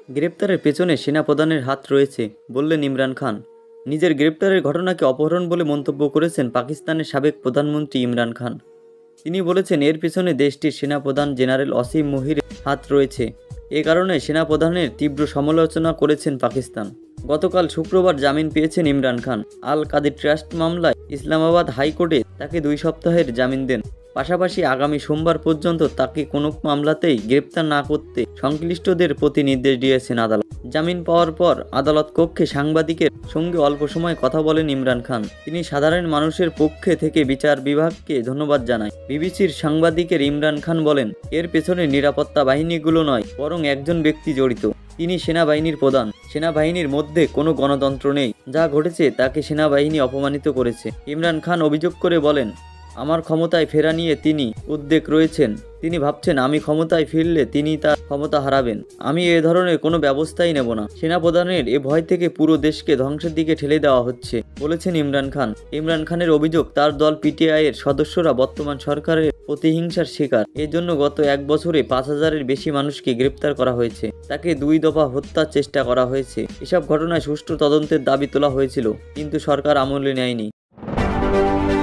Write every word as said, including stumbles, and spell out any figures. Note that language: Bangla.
গ্রেপ্তারের পেছনে সেনাপ্রধানের হাত রয়েছে বললেন ইমরান খান। নিজের গ্রেপ্তারের ঘটনাকে অপহরণ বলে মন্তব্য করেছেন পাকিস্তানের সাবেক প্রধানমন্ত্রী ইমরান খান। তিনি বলেছেন, এর পেছনে দেশটির সেনাপ্রধান জেনারেল অসীম মুহিরের হাত রয়েছে। এ কারণে সেনাপ্রধানের তীব্র সমালোচনা করেছেন পাকিস্তান। গতকাল শুক্রবার জামিন পেয়েছেন ইমরান খান। আল কাদির ট্রাস্ট মামলায় ইসলামাবাদ হাইকোর্টে তাকে দুই সপ্তাহের জামিন দেন। পাশাপাশি আগামী সোমবার পর্যন্ত তাকে কোনো মামলাতেই গ্রেপ্তার না করতে সংশ্লিষ্টদের প্রতি নির্দেশ দিয়েছেন আদালত। জামিন পাওয়ার পর আদালত কক্ষে সাংবাদিকের সঙ্গে অল্প সময় কথা বলেন ইমরান খান। তিনি সাধারণ মানুষের পক্ষে থেকে বিচার বিভাগকে ধন্যবাদ জানায়। বিবিসির সাংবাদিকের ইমরান খান বলেন, এর পেছনে নিরাপত্তা বাহিনীগুলো নয়, বরং একজন ব্যক্তি জড়িত। তিনি সেনাবাহিনীর প্রধান। সেনাবাহিনীর মধ্যে কোনো গণতন্ত্র নেই। যা ঘটেছে তাকে সেনাবাহিনী অপমানিত করেছে। ইমরান খান অভিযোগ করে বলেন, আমার ক্ষমতায় ফেরা নিয়ে তিনি উদ্বেগ রয়েছেন। তিনি ভাবছেন আমি ক্ষমতায় ফিরলে তিনি তার ক্ষমতা হারাবেন। আমি এ ধরনের কোনো ব্যবস্থাই নেব না। সেনাপ্রধানের এ ভয় থেকে পুরো দেশকে ধ্বংসের দিকে ঠেলে দেওয়া হচ্ছে বলেছেন ইমরান খান। ইমরান খানের অভিযোগ, তার দল পিটিআইয়ের সদস্যরা বর্তমান সরকারের প্রতিহিংসার শিকার। এর জন্য গত এক বছরে পাঁচ হাজারের বেশি মানুষকে গ্রেপ্তার করা হয়েছে। তাকে দুই দফা হত্যার চেষ্টা করা হয়েছে। এসব ঘটনায় সুষ্ঠু তদন্তের দাবি তোলা হয়েছিল, কিন্তু সরকার আমলে নেয়নি।